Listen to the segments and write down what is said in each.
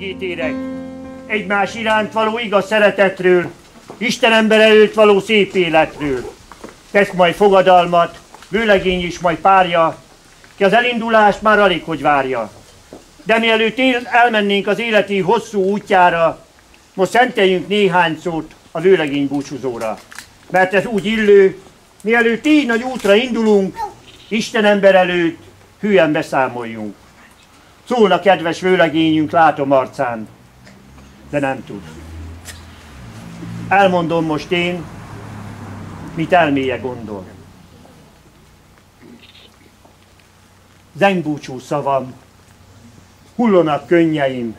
ígétérek, egymás iránt való igaz szeretetről, Isten ember előtt való szép életről. Tesz majd fogadalmat, vőlegény is majd párja, ki az elindulást már alig hogy várja. De mielőtt elmennénk az életi hosszú útjára, most szenteljünk néhány szót a vőlegény búcsúzóra. Mert ez úgy illő, mielőtt így nagy útra indulunk, Isten ember előtt hülyen beszámoljunk. Szólna kedves vőlegényünk, látom arcán, de nem tud. Elmondom most én, mit elméje gondol. Zengbúcsú szavam, hullonak könnyeim,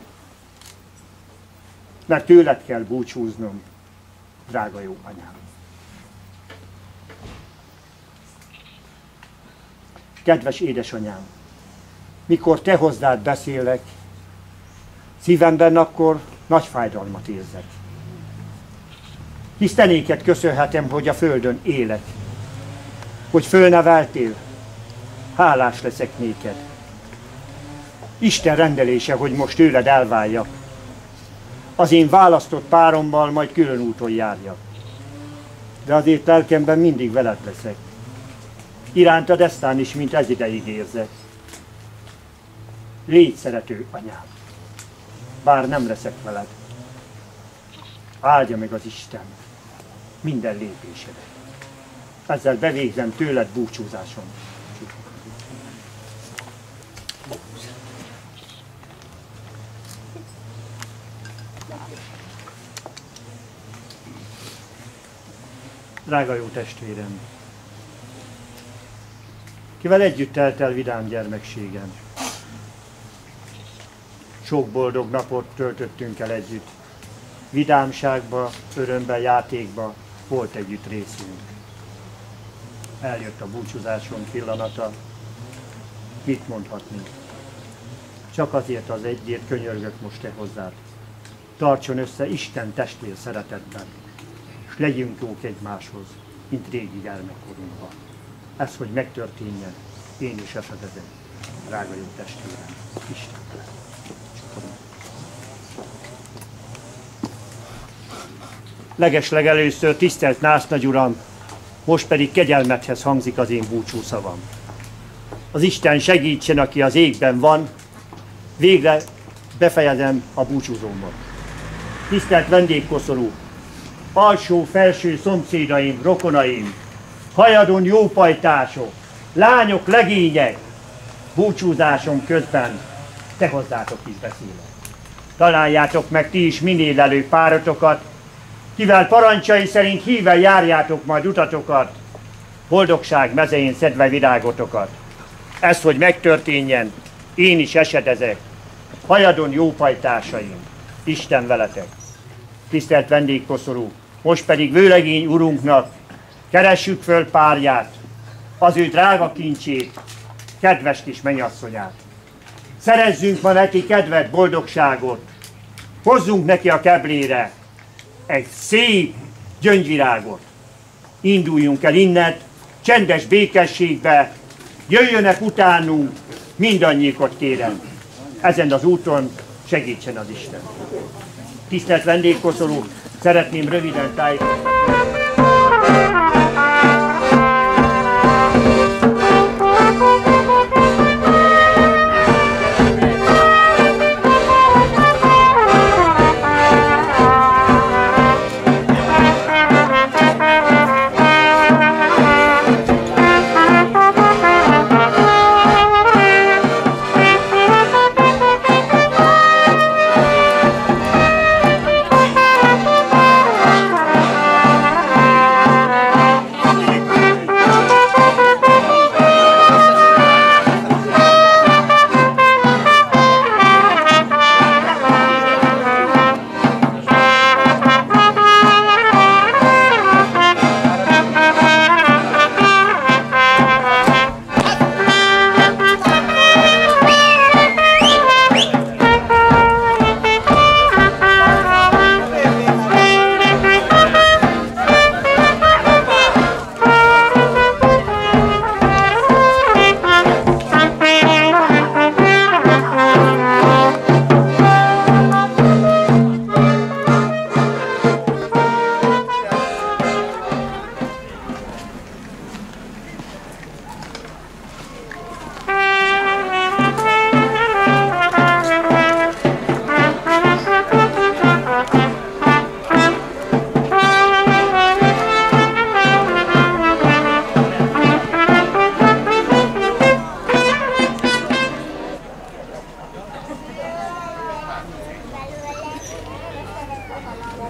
mert tőled kell búcsúznom, drága jó anyám. Kedves édesanyám, mikor te hozzád beszélek, szívemben akkor nagy fájdalmat érzek. Hisz te néked köszönhetem, hogy a földön élek, hogy fölneveltél, hálás leszek néked. Isten rendelése, hogy most tőled elváljak, az én választott párommal majd külön úton járjak. De azért lelkemben mindig veled leszek. Irántad eztán is, mint ez ideig érzek. Légy szerető anyám, bár nem leszek veled. Áldja meg az Isten minden lépésedet. Ezzel bevégzem tőled búcsúzásom. Drága jó testvérem, kivel együtt telt el vidám gyermekségem. Sok boldog napot töltöttünk el együtt. Vidámságba, örömben, játékba volt együtt részünk. Eljött a búcsúzásom pillanata. Mit mondhatni? Csak azért az egyért könyörgök most te hozzád. Tartson össze Isten testvér szeretetben, és legyünk jók egymáshoz, mint régi gyermekkorunkban. Ez, hogy megtörténjen, én is esedezem, drága jó testvérem, Isten vele. Legeslegelőször, tisztelt Násznagy Uram, most pedig kegyelmethez hangzik az én búcsúszavam. Az Isten segítsen, aki az égben van, végre befejezem a búcsúzómat. Tisztelt vendégkoszorú, alsó-felső szomszédaim, rokonaim, hajadon jópajtások, lányok, legények, búcsúzásom közben te hozzátok is beszélek. Találjátok meg ti is minél előbb párotokat, kivel parancsai szerint híven járjátok majd utatokat, boldogság mezején szedve virágotokat. Ez, hogy megtörténjen, én is esedezek, hajadon jópajtásaim, Isten veletek. Tisztelt vendégkoszorú, most pedig vőlegény urunknak keressük föl párját, az ő drága kincsét, kedves kis mennyasszonyát. Szerezzünk ma neki kedvet, boldogságot, hozzunk neki a keblére egy szép gyöngyvirágot. Induljunk el innen, csendes békességbe, jöjjönek utánunk, mindannyiukat kérem. Ezen az úton segítsen az Isten. Tisztelt vendégkoszorú, szeretném röviden tájékoztatni.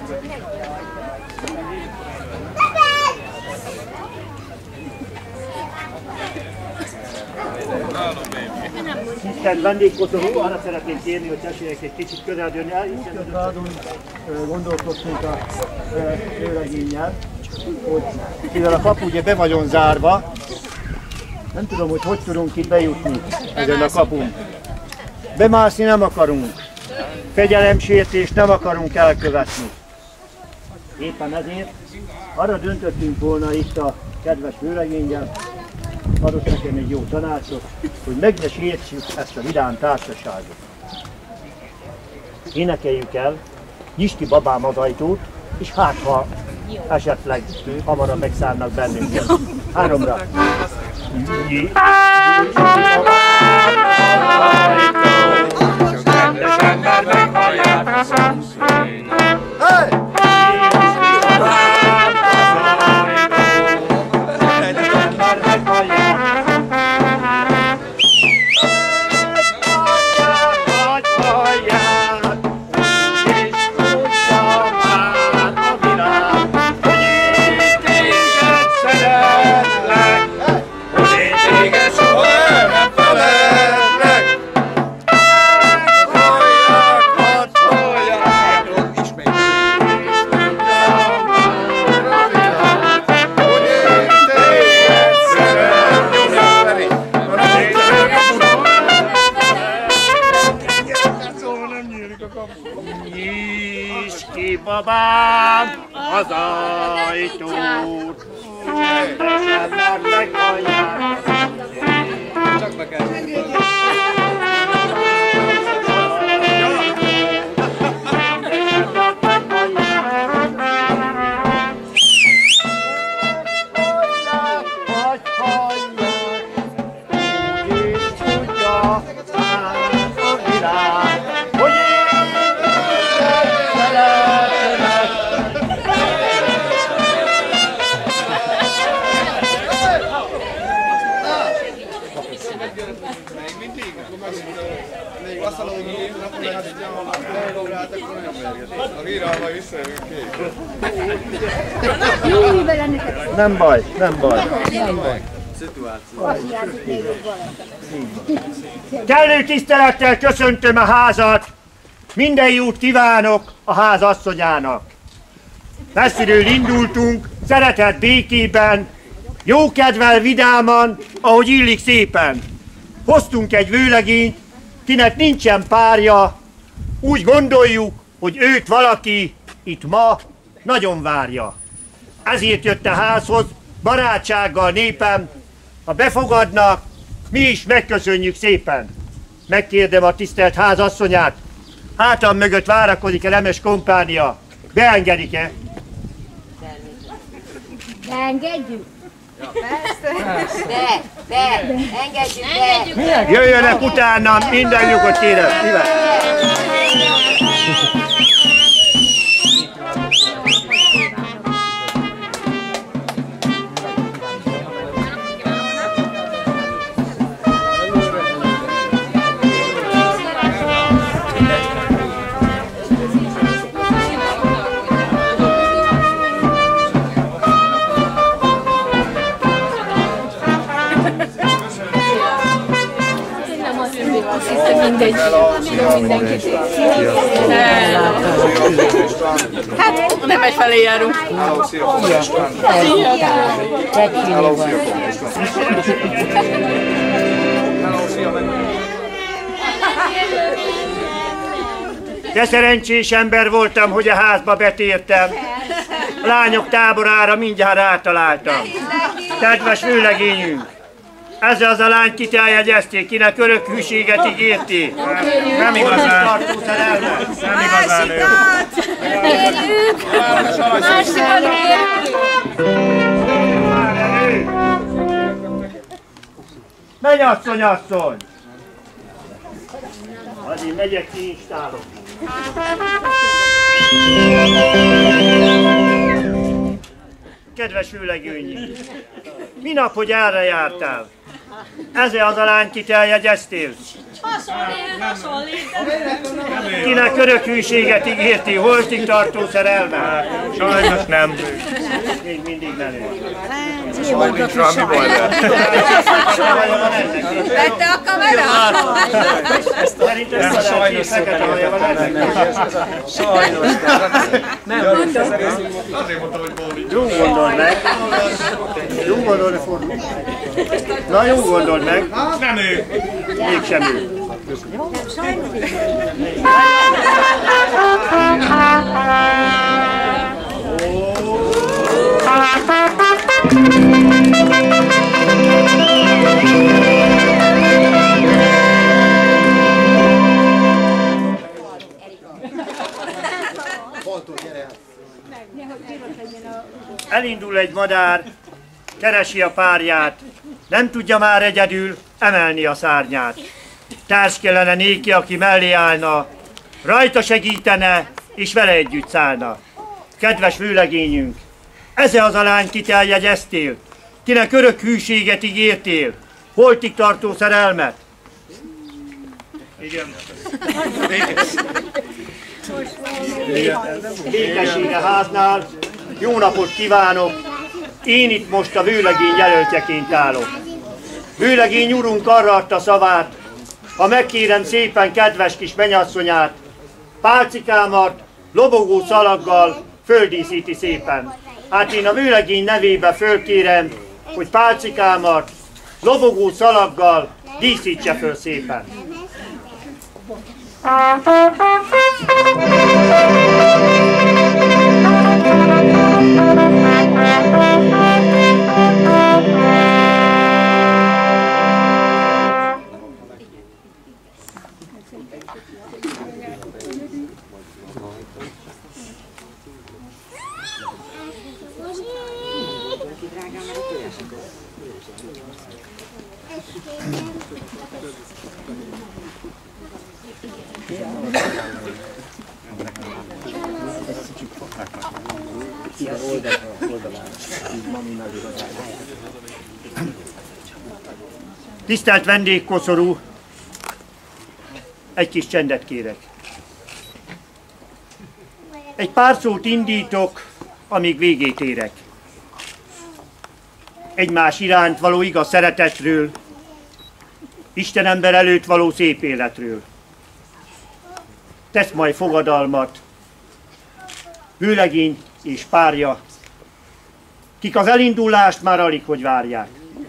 Tisztelt vendégfotózó, arra szeretném kérni, hogy tessék egy kicsit közel jönni el, hiszen azon gondolkodtunk a vőlegénnyel, hogy mivel a kapu ugye be vagyon zárva, nem tudom, hogy tudunk itt bejutni ezen a kapun. Bemászni nem akarunk, fegyelemsértést nem akarunk elkövetni. Éppen ezért arra döntöttünk volna itt a kedves vőlegénnyel, adott nekem egy jó tanácsot, hogy meg ne sértsük ezt a vidám társaságot. Énekeljük el, nyisd ki babám az ajtót, és hát ha esetleg hamarabb megszállnak bennünket. 3-ra. Nyisd ki babám az ajtót, csak rendes ember meghallják a szomszédnak. Babám az ajtót, rendesen már meghallják. Csak be kell. Nem baj, nem baj. Kellő tisztelettel köszöntöm a házat, minden jót kívánok a ház asszonyának. Messziről indultunk, szeretet békében, jókedvel, vidáman, ahogy illik szépen. Hoztunk egy vőlegényt, kinek nincsen párja, úgy gondoljuk, hogy őt valaki itt ma nagyon várja. Ezért jött a házhoz, barátsággal népem, ha befogadnak, mi is megköszönjük szépen. Megkérdem a tisztelt házasszonyát, hátam mögött várakozik a Nemes kompánia. Beengedik-e? Beengedjük? Ja. Persze. De, engedjük be. Jöjjönek utána, minden nyugodt kérem. Mindegy. Mindenkit. Hát, nem egyfelé járunk. De szerencsés ember voltam, hogy a házba betértem. A lányok táborára mindjárt rátaláltam. Kedves vőlegényünk! Ez az a lány, kit eljegyezték, kinek örök hűséget ígérték. Nem igazán. Nem igazán ő. Menj asszony, asszony! Azért megyek ki, installok. Kedves vőlegényünk! Minap, hogy erre jártál? Ez az a lány, kit eljegyeztél? Kinek örök hűséget ígérti, holtig tartó szerelme? Sajnos nem. Még mindig menő. Nincs valami baj vele. Vette a kamera? Szerintem sajnos fekete haja van ennek. Sajnos. Nem. Azért mondtam, hogy bóli. Jó gondold meg. Jó gondold, fordul. Na, jó gondold meg. Nem ő. Mégsem ő. Elindul egy madár, keresi a párját, nem tudja már egyedül emelni a szárnyát. Társ kellene néki, aki mellé állna, rajta segítene, és vele együtt szállna. Kedves vőlegényünk, ez az a lány, kit eljegyeztél, kinek örök hűséget ígértél, holtig tartó szerelmet? Igen. Békessége háznál, jó napot kívánok, én itt most a vőlegény jelöltjeként állok. Vőlegény urunk arra adta szavát, ha megkérem szépen kedves kis mennyasszonyát, pálcikámat lobogó szalaggal földíszíti szépen. Hát én a vőlegény nevébe fölkérem, hogy pálcikámat lobogó szalaggal díszítse föl szépen. Tisztelt vendégkoszorú, egy kis csendet kérek. Egy pár szót indítok, amíg végét érek. Egymás iránt való igaz szeretetről, Isten ember előtt való szép életről. Tesz majd fogadalmat, vőlegény és párja, kik az elindulást már alig hogy várják.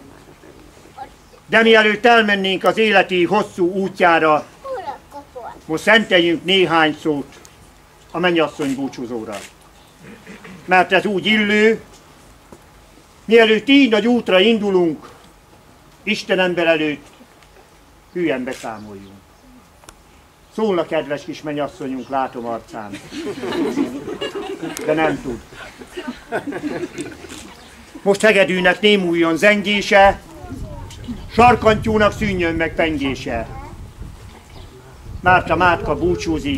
De mielőtt elmennénk az életi hosszú útjára, most szenteljünk néhány szót a mennyasszony búcsúzóra. Mert ez úgy illő, mielőtt így nagy útra indulunk, Isten ember előtt hülyen beszámoljunk. Szólna kedves kis mennyasszonyunk, látom arcán, de nem tud. Most hegedűnek némuljon zengése, sarkantyúnak szűnjön meg pengése. Márta Mátka búcsúzik,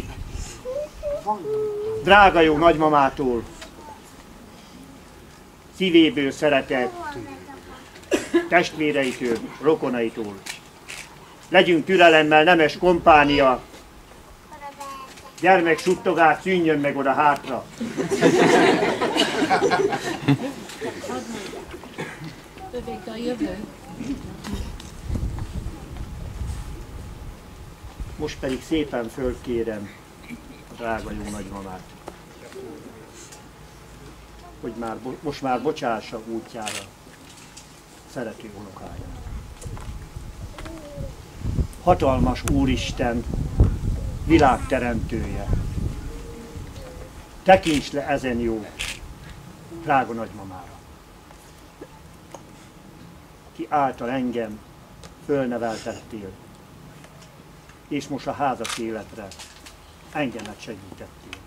drága jó nagymamától, szívéből szeretett, testvéreitől, rokonaitól. Legyünk türelemmel, nemes kompánia, gyermek suttogás szűnjön meg oda hátra. Övék a jövő. Most pedig szépen fölkérem a drága jó nagymamát, hogy most már bocsássa útjára szerető unokáját. Hatalmas Úristen, világteremtője, tekints le ezen jó, drága nagymamára, ki által engem fölneveltettél, és most a házas életre engemet segítettél.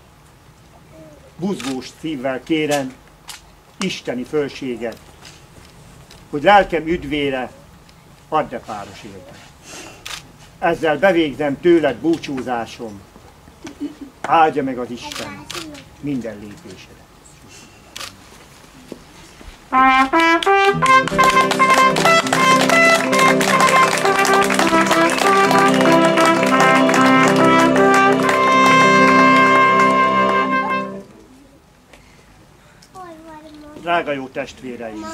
Buzgós szívvel kérem isteni fölséget, hogy lelkem üdvére add-e páros életet. Ezzel bevégzem tőled búcsúzásom, áldja meg az Isten minden lépésre. Drága jó testvéreim!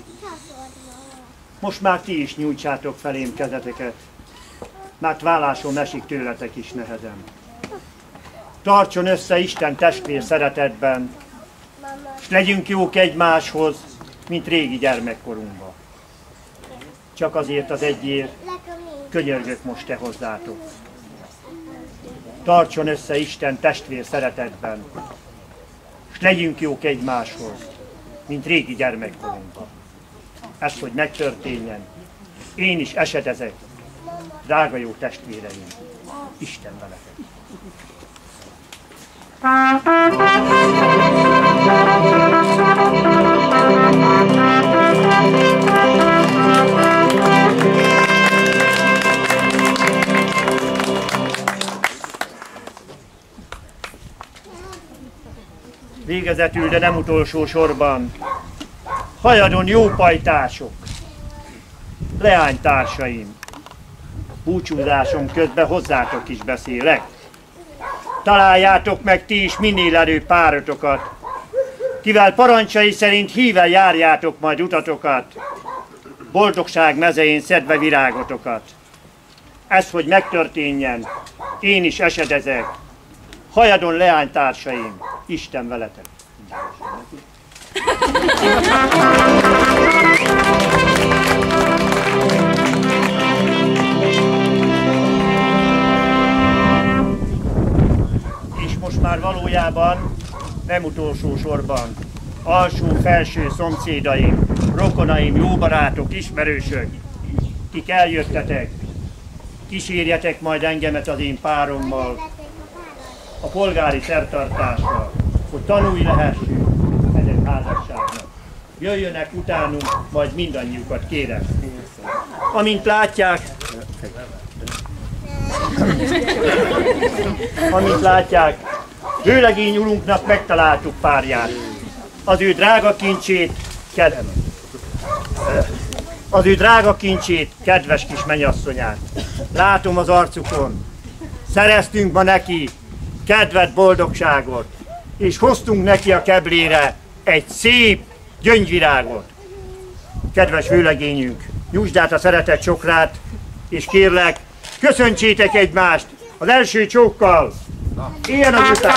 Most már ti is nyújtsátok felém kezeteket, mert vállásom esik tőletek is nehezen. Tartson össze Isten testvér szeretetben, s legyünk jók egymáshoz, mint régi gyermekkorunkban. Csak azért az egyért könyörgök most te hozzátok. Tartson össze Isten testvér szeretetben, s legyünk jók egymáshoz, mint régi gyermekkorunkban. Ez, hogy megtörténjen, én is esedezek, drága jó testvéreim, Isten veletek. Végezetül, de nem utolsó sorban, hajadon jó pajtások, leánytársaim, búcsúzásom közben hozzátok is beszélek. Találjátok meg ti is minél előbb párotokat, kivel parancsai szerint híven járjátok majd utatokat, boldogság mezején szedve virágotokat. Ez, hogy megtörténjen, én is esedezek, hajadon leánytársaim, Isten veletek! És most már valójában, nem utolsó sorban, alsó-felső szomszédaim, rokonaim, jó barátok, ismerősök, kik eljöttetek, kísérjetek majd engemet az én párommal a polgári szertartásra, hogy tanulj lehessünk ennek házasságnak. Jöjjönek utánunk, majd mindannyiukat kérem. Amint látják, vőlegény urunknak megtaláltuk párját. Az ő drága kincsét, kedves kis mennyasszonyát. Látom az arcukon, szereztünk ma neki kedvet, boldogságot, és hoztunk neki a keblére egy szép gyöngyvirágot. Kedves vőlegényünk, nyújtsd át a szeretet csokrát, és kérlek, köszöntsétek egymást az első csókkal. Ilyen az után!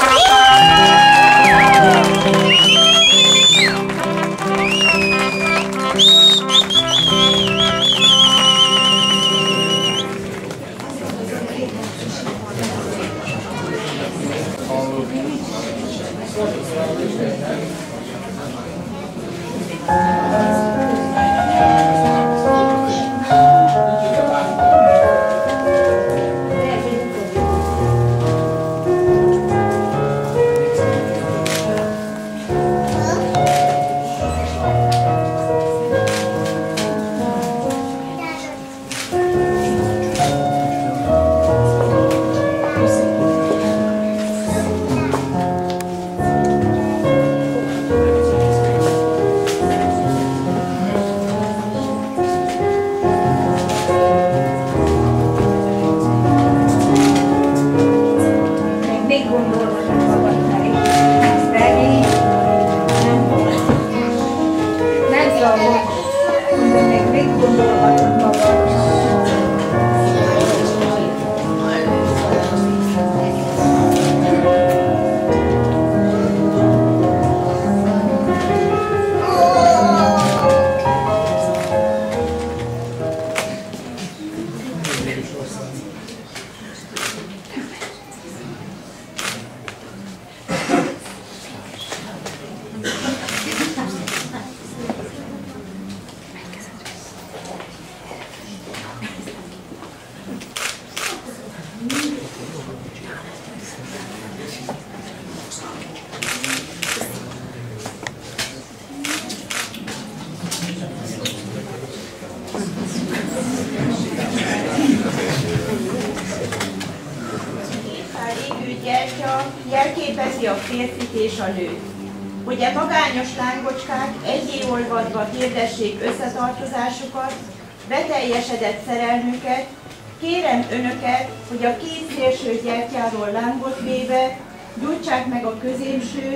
Jelképezi a férfit és a nőt. Hogy a magányos lángocskák egyé olvadva hirdessék összetartozásukat, beteljesedett szerelmüket, kérem önöket, hogy a két szélső gyertyáról lángot véve gyújtsák meg a középsőt,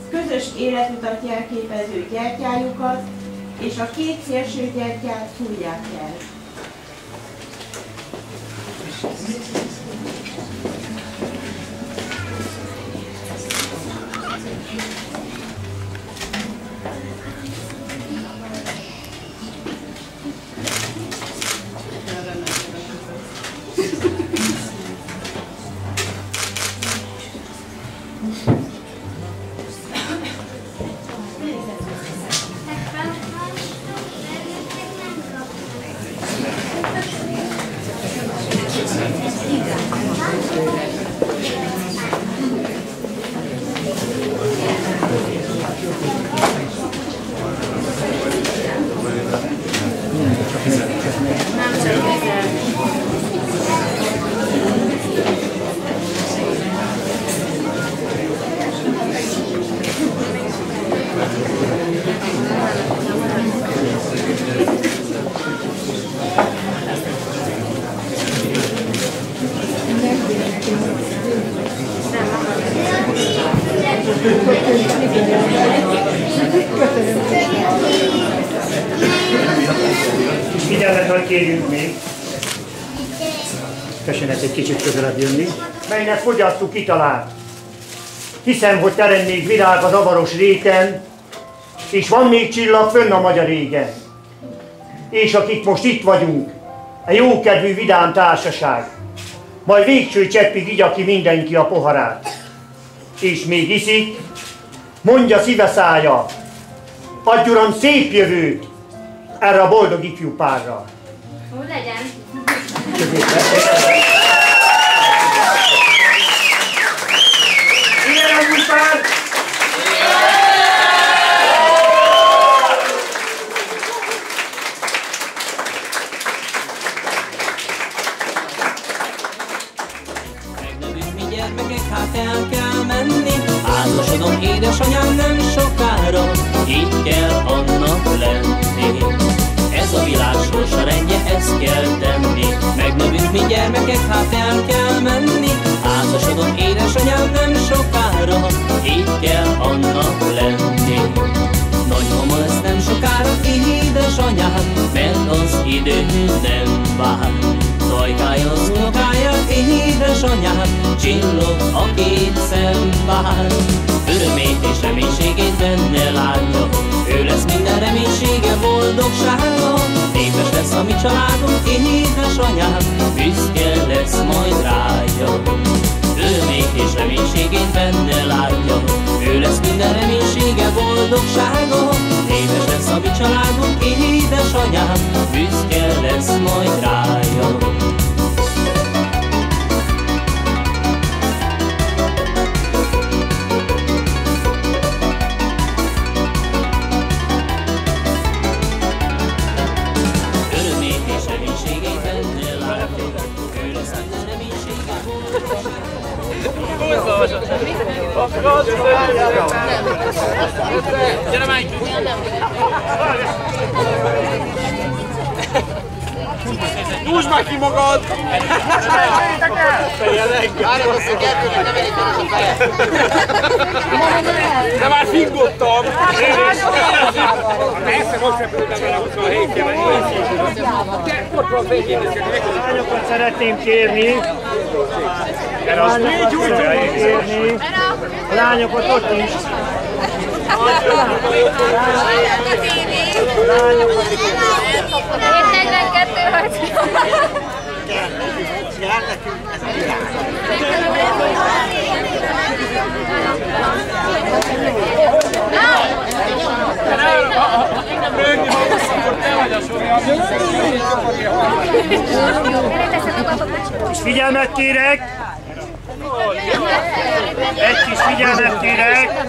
közös életutat jelképező gyertyájukat, és a két szélső gyertyát fújják el. Figyelmet kérjünk még. Köszönet egy kicsit közelebb jönni. Melynek fogyasztó kitalált. Hiszem, hogy terem még virág a zavaros réten, és van még csillag fönn a magyar égen. És akik most itt vagyunk, egy jókedvű vidám társaság, majd végső cseppig igya ki mindenki a poharát. És még iszik, mondja szíve szája, adj uram szép jövőt erre a boldog ifjú párra. Úgy legyen. Ilyen a új pár! Megnövünk mi gyermekek, hát el kell menni. Házasodom édesanyám nem sokára, így kell annak lenni. Ez a világ sorsa rendje, ezt kell tenni. Megnövünk mi gyermekek, hát el kell menni. Házasodom édesanyám nem sokára, így kell annak lenni. Nagymama lesz nem sokára, édesanyám, mert az idő nem vár. Zajkája az unokája, édesanyám, csillog a két szembár. Örömét és reménységét benne látja, ő lesz minden reménysége, boldogsága. Népes lesz a mi családunk, édesanyám, büszke lesz majd rája. Örömét és reménységét benne látja, ő lesz minden reménysége, boldogsága. Népes lesz a mi családunk, édesanyám, büszke lesz majd rája. Gyere már! Nyújtsd már ki magad! De már fingottam! Persze, most repültem el a 27-ben. Lányokat szeretném kérni. A lányokat ott is. És figyelmet kérek! Egy kis figyelmet kérek!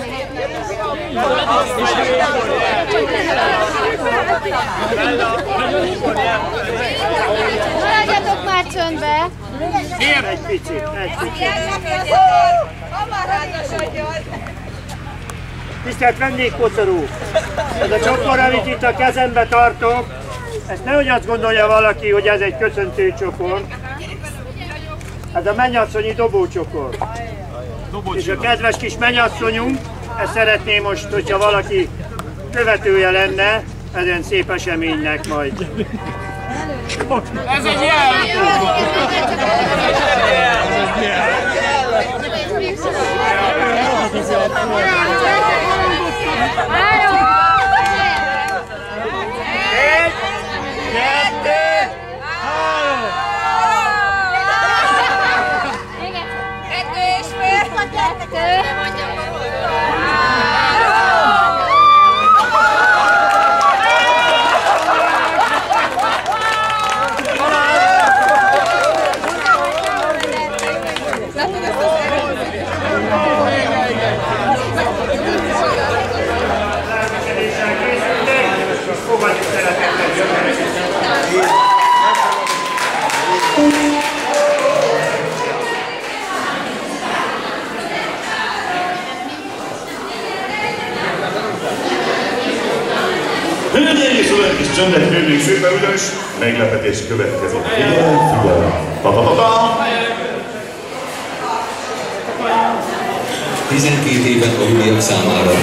Maradjatok már csöndbe! Egy picit, egy picit. Tisztelt vendégkocorú! Ez a csokor, amit itt a kezembe tartok, ezt nehogy azt gondolja valaki, hogy ez egy köszöntő csokor. Ez a mennyasszonyi dobócsokor. És a kedves kis mennyasszonyunk Ezt szeretném most, hogyha valaki követője lenne ezen szép eseménynek majd. Ez egy jel! Egy, kettő, három! Kettő és fél. Fogadjuk szeretettel jöttek. Hölgyeim és uraim, kis csöndet hőjük szépen, ugyanis meglepetés következik. Figyelj! 12 évet a újabb számára.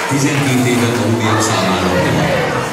12 éven aluljább számára.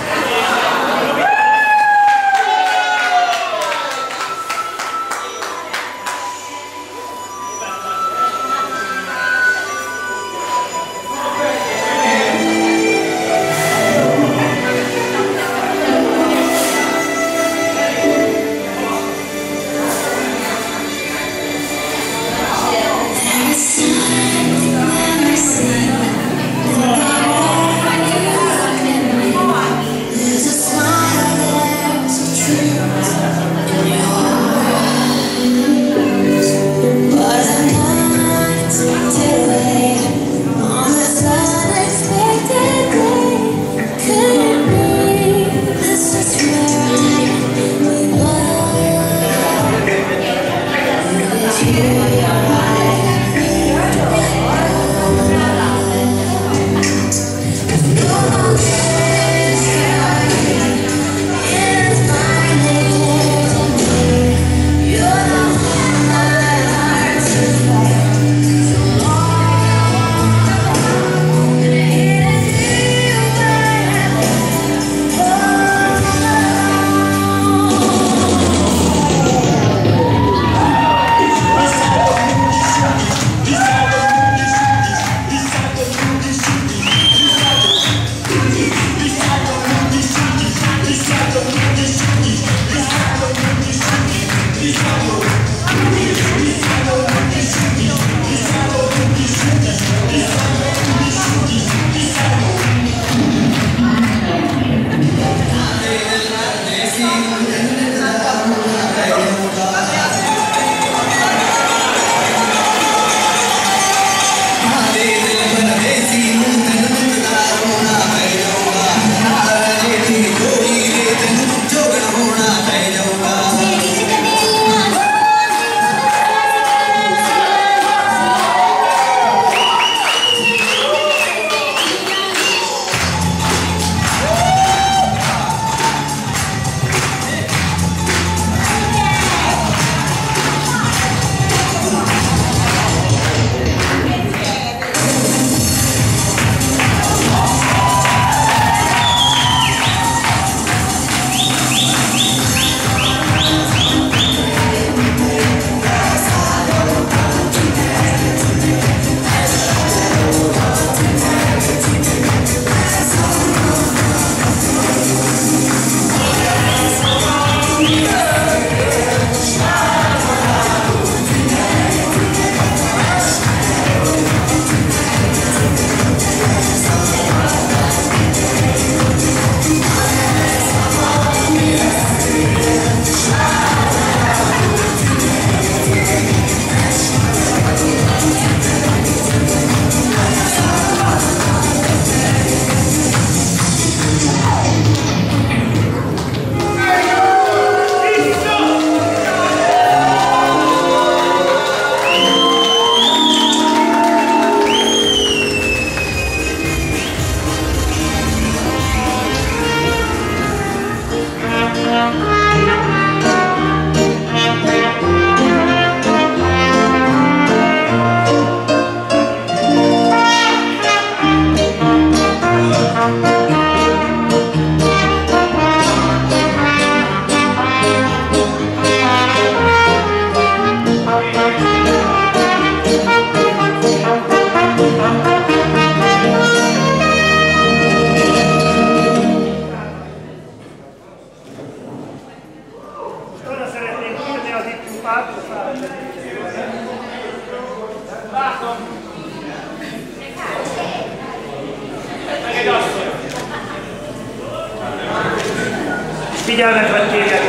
Figyelmet vagy kérek!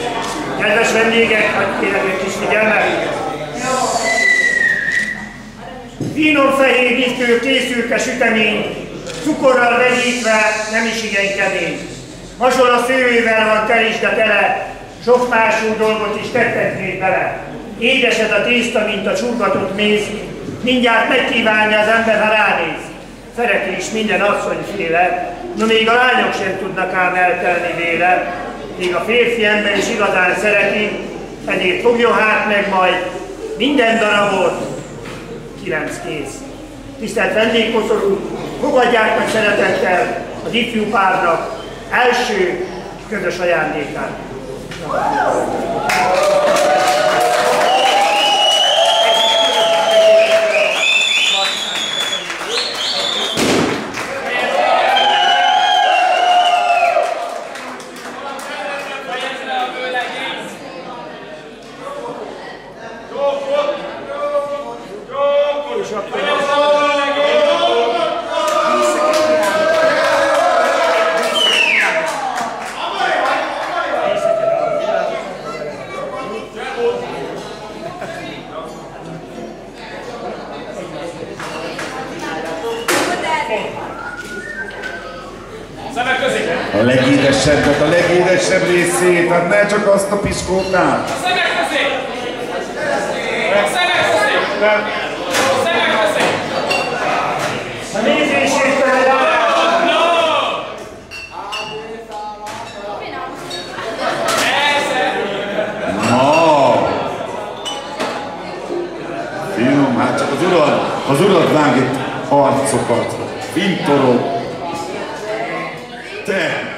Kedves vendégek, hadd kérek egy kis figyelmet! Finom fehér vízből készülke sütemény, cukorral vegyítve nem is igen kemény. Mazsola szőlővel van telisde tele, sok mású dolgot is tettek még bele. Édesed a tészta, mint a csurgatott méz, mindjárt megkívánja az ember, ha ránéz. Szereti is minden asszonyféle, no még a lányok sem tudnak ám eltelni véle. Még a férfi ember is igazán szereti, ezért fogjon hát meg majd minden darabot, 9 kész. Tisztelt vendégkoszorú, Fogadják meg szeretettel az ifjú párnak első közös ajándékát. A legédesebbet, a legédesebb részét, hát ne csak azt a piskótát. A szemek közé! A szemek közé! A szemek közé! A nézését Na! Finom, hát csak az urad vág itt harcokat, fintorog. Te!